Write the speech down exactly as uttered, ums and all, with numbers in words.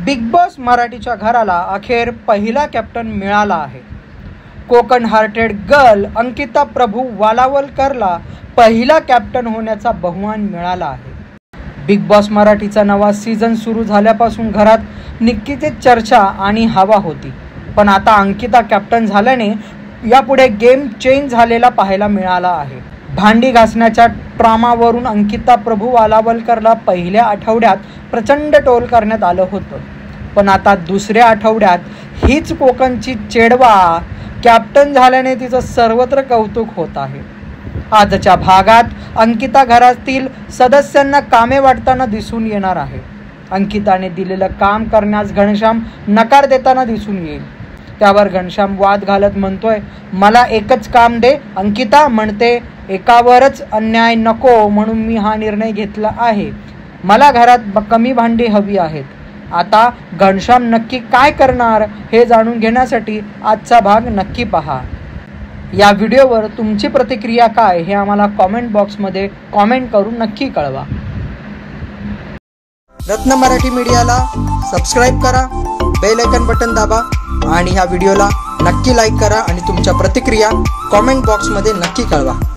Big boss मराठीच्या घराला अखेर पहिला कॅप्टन मिळाला आहे। कोकण हार्टेड गर्ल अंकिता प्रभू वालावलकरला पहिला कॅप्टन होण्याचा बहुमान मिळाला आहे। बिग बॉस मराठीचा नवा सीझन सुरू झाल्यापासून घरात निक्कीची चर्चा आणि हवा होती, पण आता अंकिता कॅप्टन झाल्याने यापुढे गेम चेंज झालेला पाहायला मिळाला आहे। भांडी घासण्याच्या ट्रॉमावरून अंकिता प्रभू वालावलकरला पहिल्या आठवड्यात प्रचंड टोल करण्यात आलं होतं, पण आता दुसऱ्या आठवड्यात हीच कोकणची चेडवा कॅप्टन झाल्याने तिचं सर्वत्र कौतुक होत आहे। आजच्या भागात अंकिता घरातील सदस्यांना कामे वाटताना दिसून येणार आहे। अंकिताने दिलेलं काम करण्यास घनश्याम नकार देताना दिसून येईल। त्यावर घनश्याम वाद घालत म्हणतोय, मला एकच काम दे। अंकिता म्हणते, एकावरच अन्याय नको म्हणून मी हा निर्णय घेतला आहे। मला घरात कमी भांडी हवी आहेत। आता घनश्याम नक्की काय करणार हे जाणून घेण्यासाठी आजचा भाग नक्की पहा। या व्हिडिओवर तुमची प्रतिक्रिया काय हे आम्हाला कॉमेंट बॉक्समध्ये कॉमेंट करून नक्की कळवा। रत्न मराठी मीडियाला सबस्क्राईब करा, बेल आयकॉन बटन दाबा आणि ह्या व्हिडिओला नक्की लाईक करा आणि तुमच्या प्रतिक्रिया कॉमेंट बॉक्समध्ये नक्की कळवा।